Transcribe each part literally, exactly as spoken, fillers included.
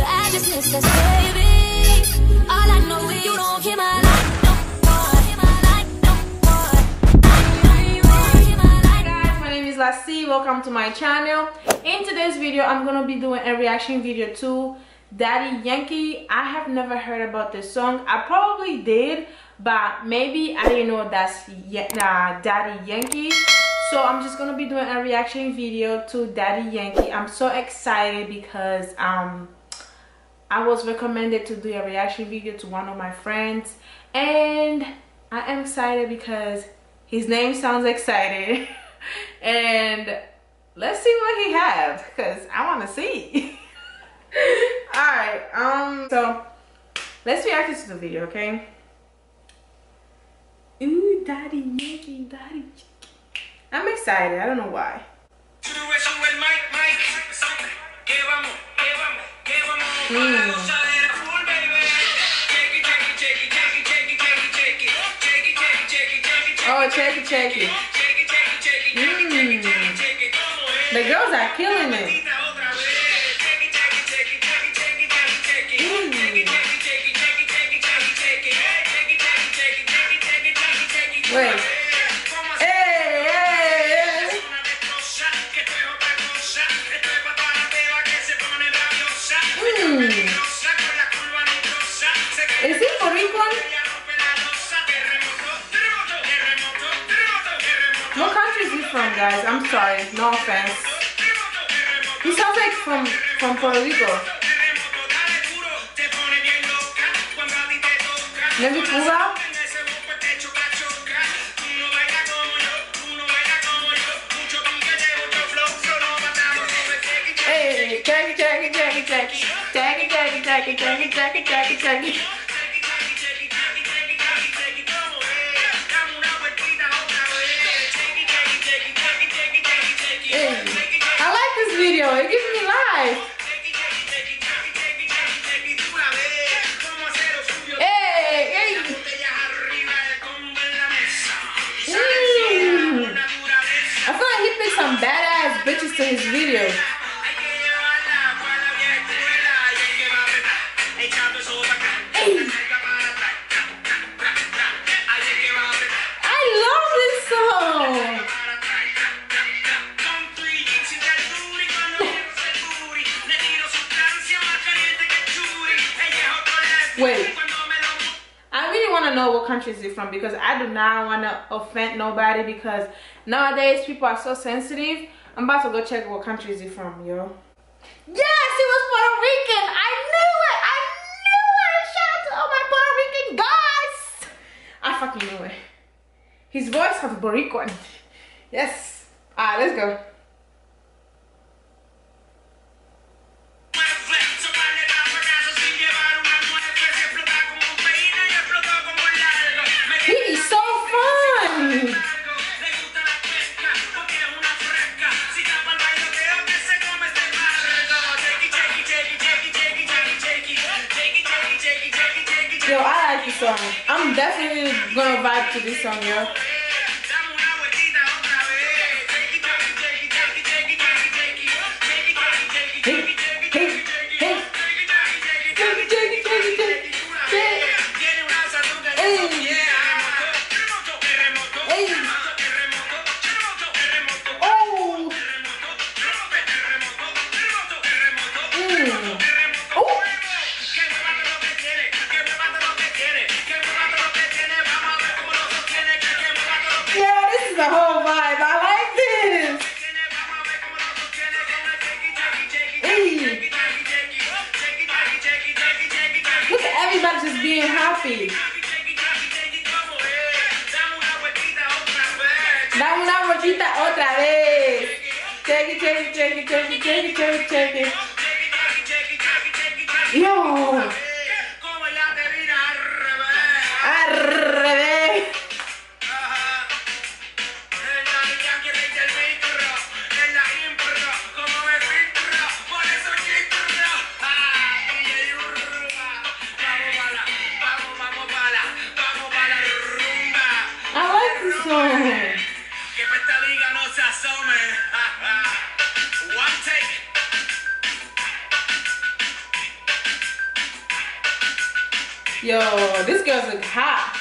I just miss us, baby. All I know is you don't hear my life no more. Hear my life no more. Guys, my name is Lassie. Welcome to my channel. In today's video, I'm gonna be doing a reaction video to Daddy Yankee. I have never heard about this song. I probably did, but maybe I didn't know that's uh, Daddy Yankee. So I'm just gonna be doing a reaction video to Daddy Yankee. I'm so excited because um I was recommended to do a reaction video to one of my friends, and I am excited because his name sounds excited. And let's see what he has, because I want to see. All right, um so let's react to the video, okay? Ooh, Daddy Yankee, Daddy Yankee. I'm excited. I don't know why. Mm. Oh, check it, check it. Mm. The girls are killing it. Mm. Wait. Is he Puerto Rican? What country is he from, guys? I'm sorry, no offense. He sounds like from from Puerto Rico. Maybe Cuba? Hey, Jackie, Jackie, Jackie, Jackie, Jackie, Jackie, Jackie, Jackie, Jackie, Jackie, Jackie. Video. It gives me life. Hey, hey. Mm. I feel like he picked some badass bitches to his video. Hey. I love this song. Wait, I really want to know what country is he from, because I do not want to offend nobody, because nowadays people are so sensitive. I'm about to go check what country is he from, yo. Yes, he was Puerto Rican. I knew it. I knew it. Shout out to all my Puerto Rican guys. I fucking knew it. His voice has Boricua. Yes. Alright, let's go. Yo, I like this song. I'm definitely gonna vibe to this song, yo. Hey, hey, hey. The whole vibe. I like this. Hey. Look at everybody just being happy. Dame una vueltita otra vez. Check it, check it, check it, check it, check it, check it, check it. Yo. Al revés. Yo, this girl's look hot.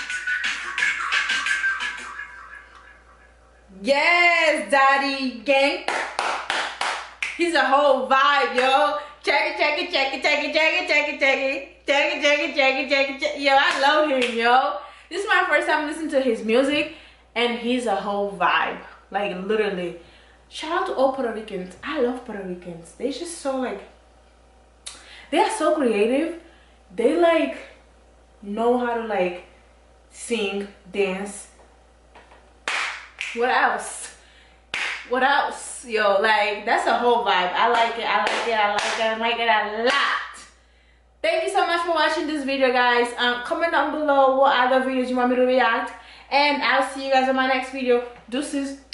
Yes, Daddy Gang. He's a whole vibe, yo. Check it, check it, check it, check it, check it, check it, check it, check it, check it, check it, check it, check it. Yo, I love him, yo. This is my first time listening to his music, and he's a whole vibe. Like, literally. Shout out to all Puerto Ricans. I love Puerto Ricans. They just so like, they are so creative. They like know how to like sing, dance. What else? What else? Yo, like, that's a whole vibe. I like it. I like it. I like it. I like it a lot. Thank you so much for watching this video, guys. Um, comment down below what other videos you want me to react. And I'll see you guys in my next video. Deuces.